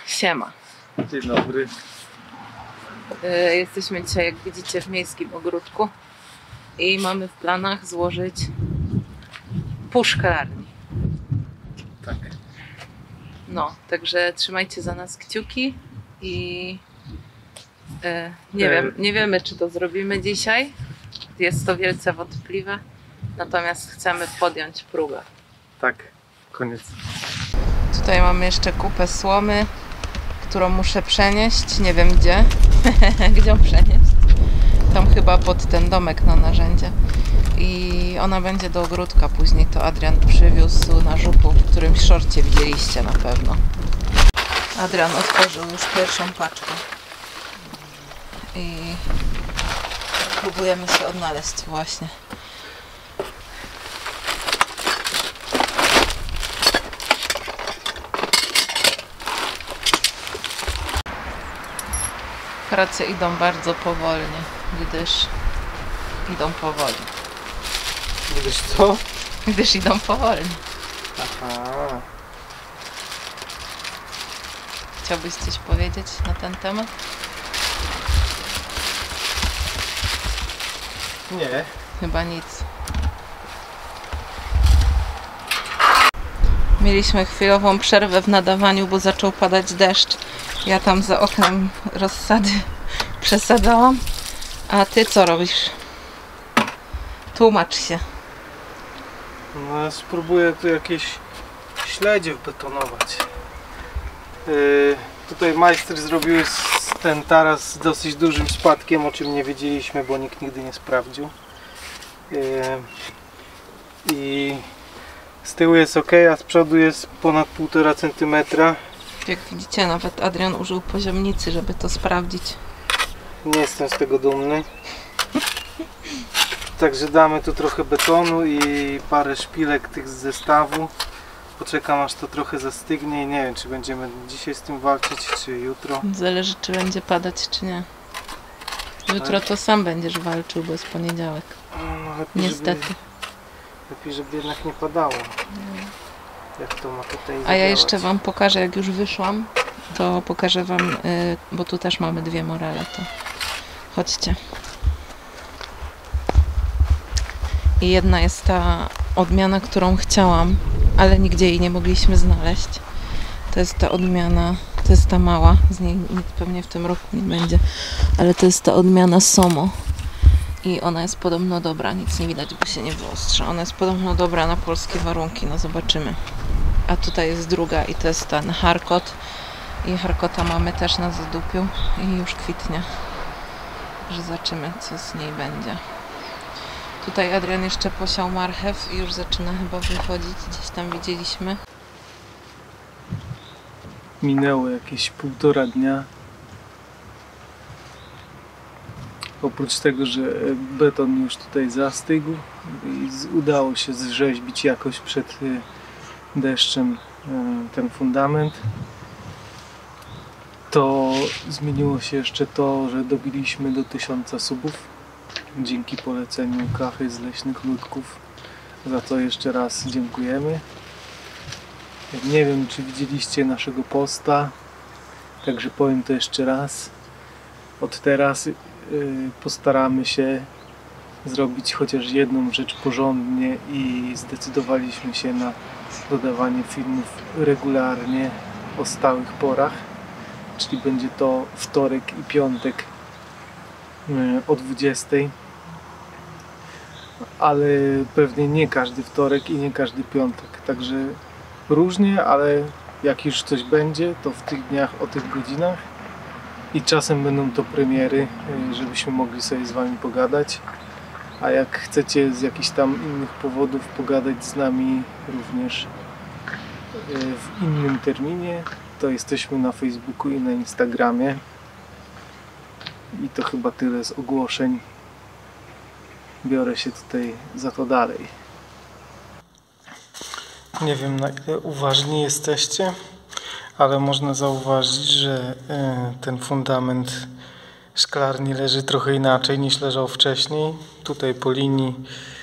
Siema. Dzień dobry. Jesteśmy dzisiaj, jak widzicie, w miejskim ogródku i mamy w planach złożyć pół szklarni. Tak. No, także trzymajcie za nas kciuki i nie wiemy, czy to zrobimy dzisiaj. Jest to wielce wątpliwe, natomiast chcemy podjąć próbę. Tak, koniec. Tutaj mamy jeszcze kupę słomy, którą muszę przenieść. Nie wiem gdzie. Gdzie ją przenieść? Tam chyba pod ten domek na narzędzie. I ona będzie do ogródka później. To Adrian przywiózł na żupu, w którym szorcie widzieliście na pewno. Adrian otworzył już pierwszą paczkę. I próbujemy się odnaleźć właśnie. Prace idą bardzo powolnie, gdyż idą powoli. Gdyż co? Gdyż idą powolnie. Aha. Chciałbyś coś powiedzieć na ten temat? Nie. Chyba nic. Mieliśmy chwilową przerwę w nadawaniu, bo zaczął padać deszcz. Ja tam za oknem rozsady przesadzałam. A ty co robisz? Tłumacz się. No ja spróbuję tu jakieś śledzie wbetonować. Tutaj majster zrobił ten taras z dosyć dużym spadkiem, o czym nie wiedzieliśmy, bo nikt nigdy nie sprawdził. I z tyłu jest ok, a z przodu jest ponad 1,5 cm. Jak widzicie, nawet Adrian użył poziomnicy, żeby to sprawdzić. Nie jestem z tego dumny. Także damy tu trochę betonu i parę szpilek tych z zestawu. Poczekam, aż to trochę zastygnie i nie wiem, czy będziemy dzisiaj z tym walczyć, czy jutro. Zależy, czy będzie padać, czy nie. Jutro to sam będziesz walczył, bo jest poniedziałek. No, lepiej, Niestety. Lepiej, żeby jednak nie padało. Jak to ma tutaj A ja jeszcze wam pokażę, jak już wyszłam, to pokażę wam, bo tu też mamy dwie morele, to chodźcie. I jedna jest ta odmiana, którą chciałam, ale nigdzie jej nie mogliśmy znaleźć. To jest ta odmiana, to jest ta mała, z niej nic pewnie w tym roku nie będzie, ale to jest ta odmiana Somo. I ona jest podobno dobra, nic nie widać, bo się nie wyostrza. Ona jest podobno dobra na polskie warunki, no zobaczymy. A tutaj jest druga i to jest ten Harkot. I Harkota mamy też na zadupiu i już kwitnie. Że zobaczymy, co z niej będzie. Tutaj Adrian jeszcze posiał marchew i już zaczyna chyba wychodzić. Gdzieś tam widzieliśmy. Minęło jakieś 1,5 dnia. Oprócz tego, że beton już tutaj zastygł i udało się zrzeźbić jakoś przed deszczem ten fundament, to zmieniło się jeszcze to, że dobiliśmy do 1000 subów dzięki poleceniu Kachy z Leśnych Ludków. Za to jeszcze raz dziękujemy. Nie wiem, czy widzieliście naszego posta, także powiem to jeszcze raz. Od teraz postaramy się zrobić chociaż jedną rzecz porządnie i zdecydowaliśmy się na dodawanie filmów regularnie o stałych porach, czyli będzie to wtorek i piątek o 20, ale pewnie nie każdy wtorek i nie każdy piątek, także różnie, ale jak już coś będzie, to w tych dniach o tych godzinach. I czasem będą to premiery, żebyśmy mogli sobie z wami pogadać. A jak chcecie z jakichś tam innych powodów pogadać z nami również w innym terminie, to jesteśmy na Facebooku i na Instagramie. I to chyba tyle z ogłoszeń. Biorę się tutaj za to dalej. Nie wiem, na ile uważni jesteście, ale można zauważyć, że ten fundament szklarni leży trochę inaczej niż leżał wcześniej. Tutaj po linii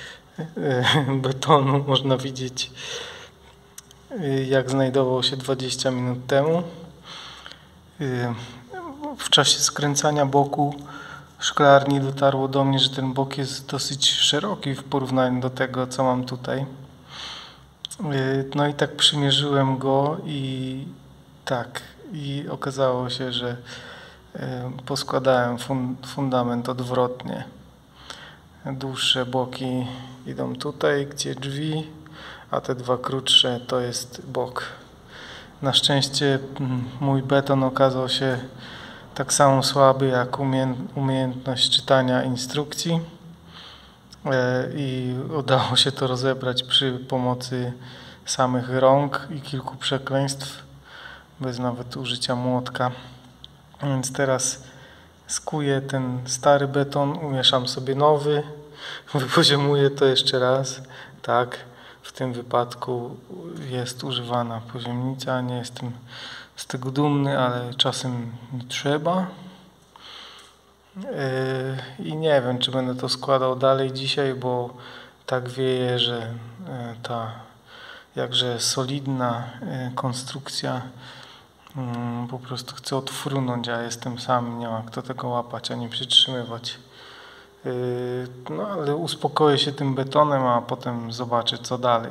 betonu można widzieć, jak znajdował się 20 minut temu. W czasie skręcania boku szklarni dotarło do mnie, że ten bok jest dosyć szeroki w porównaniu do tego, co mam tutaj. No i tak przymierzyłem go i okazało się, że poskładałem fundament odwrotnie. Dłuższe boki idą tutaj, gdzie drzwi, a te dwa krótsze to jest bok. Na szczęście mój beton okazał się tak samo słaby jak umiejętność czytania instrukcji i udało się to rozebrać przy pomocy samych rąk i kilku przekleństw, bez nawet użycia młotka. Więc teraz skuję ten stary beton, umieszam sobie nowy, wypoziomuję to jeszcze raz. Tak, w tym wypadku jest używana poziomnica, nie jestem z tego dumny, ale czasem trzeba. I nie wiem, czy będę to składał dalej dzisiaj, bo tak wieje, że ta jakże solidna konstrukcja po prostu chce odfrunąć, a jestem sam, nie ma kto tego łapać ani przytrzymywać. No ale uspokoję się tym betonem, a potem zobaczę, co dalej.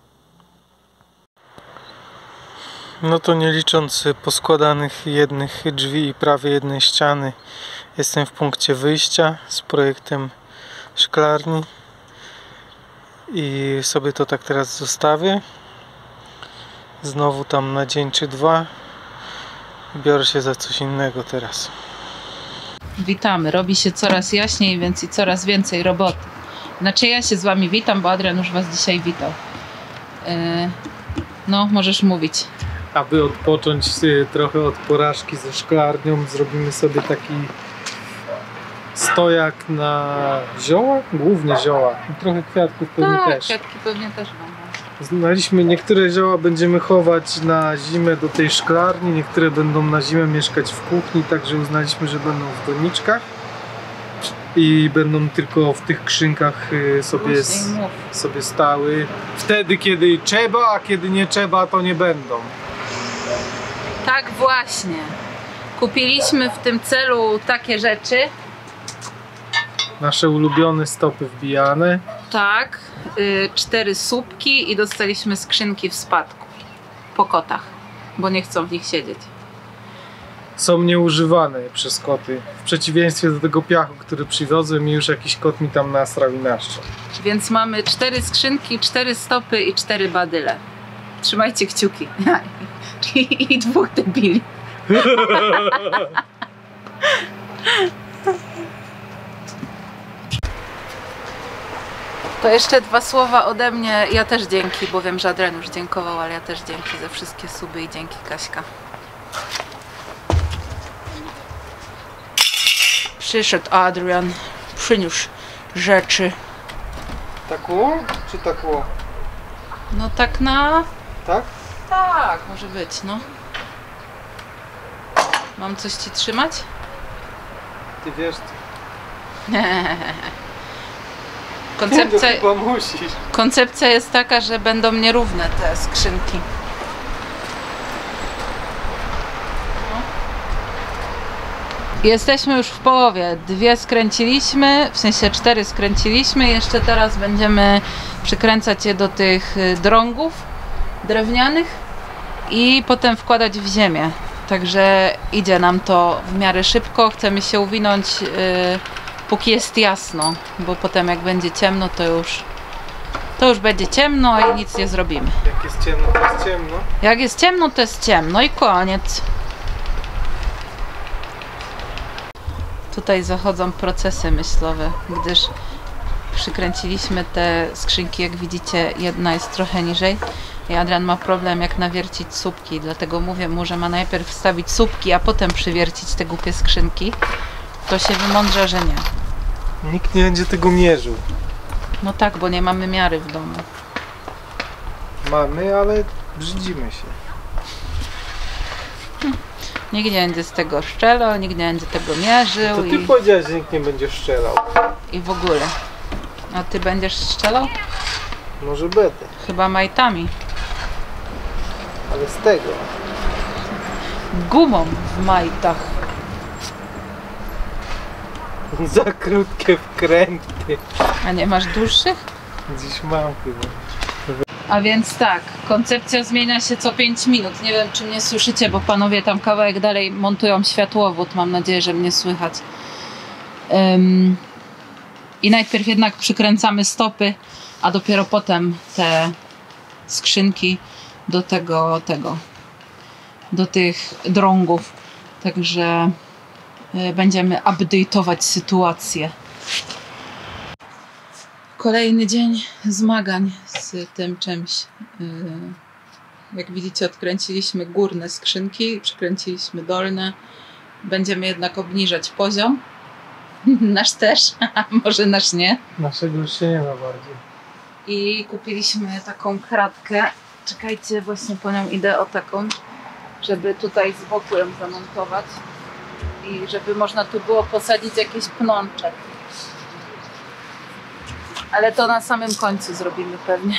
No to nie licząc poskładanych jednych drzwi i prawie jednej ściany, jestem w punkcie wyjścia z projektem szklarni i sobie to tak teraz zostawię. Znowu tam na dzień czy dwa biorę się za coś innego teraz. Witamy. Robi się coraz jaśniej, więc i coraz więcej roboty. Znaczy ja się z wami witam, bo Adrian już was dzisiaj witał. No, możesz mówić. Aby odpocząć trochę od porażki ze szklarnią, zrobimy sobie taki stojak na zioła, głównie zioła. I trochę kwiatków pewnie też. Kwiatki pewnie też będą. Znaliśmy, niektóre zioła będziemy chować na zimę do tej szklarni, niektóre będą na zimę mieszkać w kuchni, także uznaliśmy, że będą w doniczkach i będą tylko w tych krzynkach sobie stały. Wtedy, kiedy trzeba, a kiedy nie trzeba, to nie będą. Tak właśnie. Kupiliśmy w tym celu takie rzeczy. Nasze ulubione stopy wbijane. Tak. 4 słupki i dostaliśmy skrzynki w spadku. Po kotach. Bo nie chcą w nich siedzieć. Są nieużywane przez koty. W przeciwieństwie do tego piachu, który przywiozłem i już jakiś kot mi tam nasrał i naszczał. Więc mamy 4 skrzynki, 4 stopy i 4 badyle. Trzymajcie kciuki. I 2 debili. To jeszcze 2 słowa ode mnie. Ja też dzięki, bo wiem, że Adrian już dziękował, ale ja też dzięki za wszystkie suby i dzięki Kaśka. Przyszedł Adrian, przyniósł rzeczy. Takło? Czy takło? No tak na... Tak? Tak, może być, no. Mam coś ci trzymać? Ty wiesz... Koncepcja jest taka, że będą nierówne te skrzynki. No. Jesteśmy już w połowie. 2 skręciliśmy, w sensie 4 skręciliśmy. Jeszcze teraz będziemy przykręcać je do tych drągów drewnianych i potem wkładać w ziemię. Także idzie nam to w miarę szybko. Chcemy się uwinąć póki jest jasno, bo potem jak będzie ciemno, to już będzie ciemno i nic nie zrobimy. Jak jest ciemno, to jest ciemno. Jak jest ciemno, to jest ciemno i koniec. Tutaj zachodzą procesy myślowe, gdyż przykręciliśmy te skrzynki, jak widzicie, jedna jest trochę niżej i Adrian ma problem, jak nawiercić słupki, dlatego mówię mu, że ma najpierw wstawić słupki, a potem przywiercić te głupie skrzynki. To się wymądrza, że nie. Nikt nie będzie tego mierzył. No tak, bo nie mamy miary w domu. Mamy, ale brzydzimy się. Nikt nie będzie z tego szczelał, nikt nie będzie tego mierzył. To ty powiedziałeś, że nikt nie będzie strzelał. I w ogóle. A ty będziesz strzelał? Może będę. Chyba majtami. Ale z tego. gumą w majtach. Za krótkie wkręty. A nie masz dłuższych? Dziś mam chyba. A więc tak, koncepcja zmienia się co 5 minut. Nie wiem, czy mnie słyszycie, bo panowie tam kawałek dalej montują światłowód. Mam nadzieję, że mnie słychać. I najpierw jednak przykręcamy stopy, a dopiero potem te skrzynki do do tych drągów. Także będziemy update'ować sytuację. Kolejny dzień zmagań z tym czymś. Jak widzicie, odkręciliśmy górne skrzynki, przykręciliśmy dolne. Będziemy jednak obniżać poziom. Nasz też, a może nasz nie. Naszego już się nie ma bardziej. I kupiliśmy taką kratkę. Czekajcie, właśnie po nią idę, o taką, żeby tutaj z boku ją zamontować i żeby można tu było posadzić jakieś pnączek. Ale to na samym końcu zrobimy pewnie.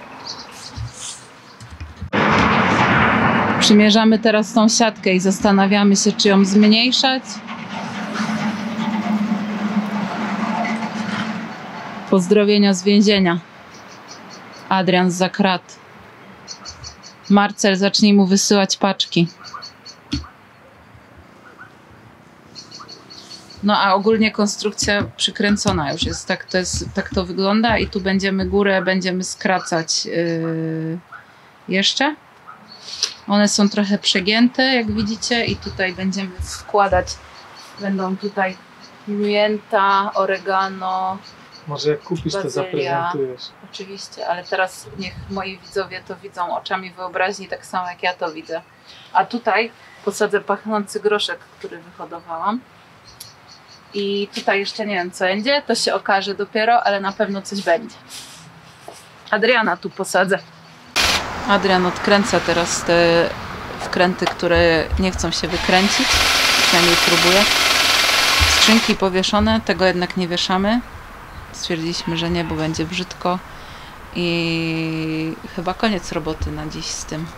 Przymierzamy teraz tą siatkę i zastanawiamy się, czy ją zmniejszać. Pozdrowienia z więzienia. Adrian zza krat. Marcel, zacznij mu wysyłać paczki. No a ogólnie konstrukcja przykręcona już jest. Tak to wygląda i tu będziemy górę skracać jeszcze. One są trochę przegięte, jak widzicie, i tutaj będziemy wkładać, będą tutaj pimienta, oregano. Może jak kupisz, to zaprezentujesz. Oczywiście, ale teraz niech moi widzowie to widzą oczami wyobraźni, tak samo jak ja to widzę. A tutaj posadzę pachnący groszek, który wyhodowałam. I tutaj jeszcze nie wiem, co będzie, to się okaże dopiero, ale na pewno coś będzie. Adriana tu posadzę. Adrian odkręca teraz te wkręty, które nie chcą się wykręcić. Przynajmniej próbuję. Skrzynki powieszone, tego jednak nie wieszamy. Stwierdziliśmy, że nie, bo będzie brzydko. I chyba koniec roboty na dziś z tym.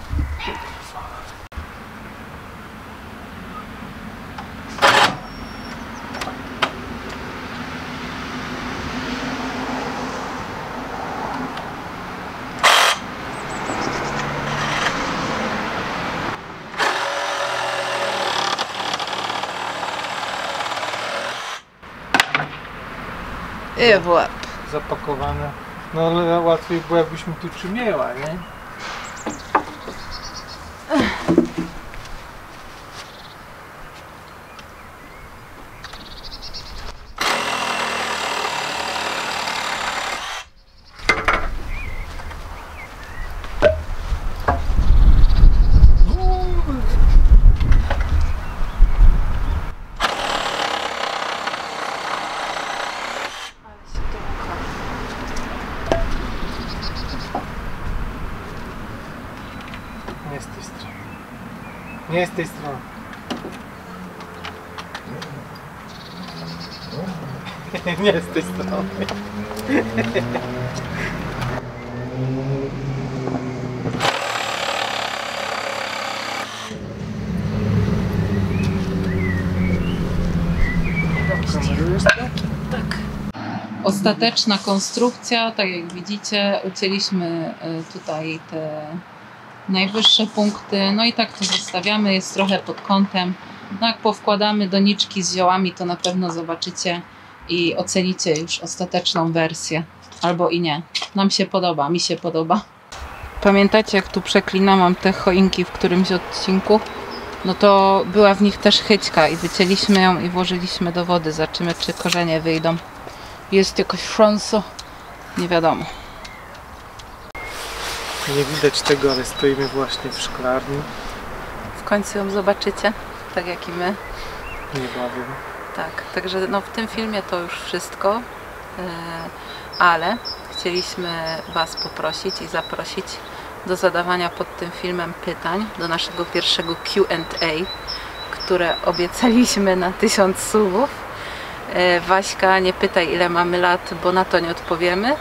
I w łeb. Zapakowane. No ale łatwiej było, jakbyśmy tu przymięła, nie? Nie z tej strony. Nie z tej strony. Nie z tej strony. Kamerujesz to? Tak. Ostateczna konstrukcja, tak jak widzicie, ucięliśmy tutaj te najwyższe punkty, no i tak to zostawiamy, jest trochę pod kątem. No jak powkładamy doniczki z ziołami, to na pewno zobaczycie i ocenicie już ostateczną wersję. Albo i nie. Nam się podoba, mi się podoba. Pamiętacie, jak tu przeklinałam te choinki w którymś odcinku? No to była w nich też chyćka i wycięliśmy ją i włożyliśmy do wody. Zobaczymy, czy korzenie wyjdą. Jest jakoś szansa? Nie wiadomo. Nie widać tego, ale stoimy właśnie w szklarni. W końcu ją zobaczycie, tak jak i my. Niebawem. Tak, także no w tym filmie to już wszystko, ale chcieliśmy Was poprosić i zaprosić do zadawania pod tym filmem pytań do naszego pierwszego Q&A, które obiecaliśmy na 1000 subów. Waśka, nie pytaj, ile mamy lat, bo na to nie odpowiemy.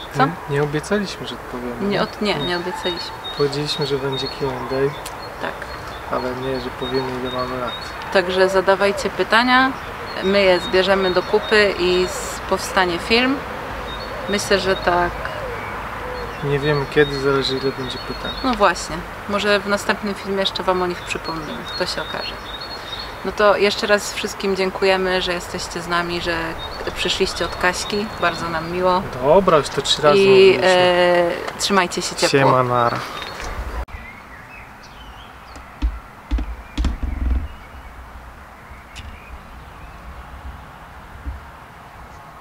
Co? Nie obiecaliśmy, że odpowiemy. Nie obiecaliśmy. Powiedzieliśmy, że będzie Q&A, Tak. ale nie, że powiemy, ile mamy lat. Także zadawajcie pytania, my je zbierzemy do kupy i powstanie film. Myślę, że tak. Nie wiemy kiedy, zależy ile będzie pytań. No właśnie, może w następnym filmie jeszcze Wam o nich przypomnimy, to się okaże. No to jeszcze raz wszystkim dziękujemy, że jesteście z nami, że przyszliście od Kaśki, bardzo nam miło. Dobra, już to 3 razy I mówiliśmy. trzymajcie się ciepło. Siema, nara.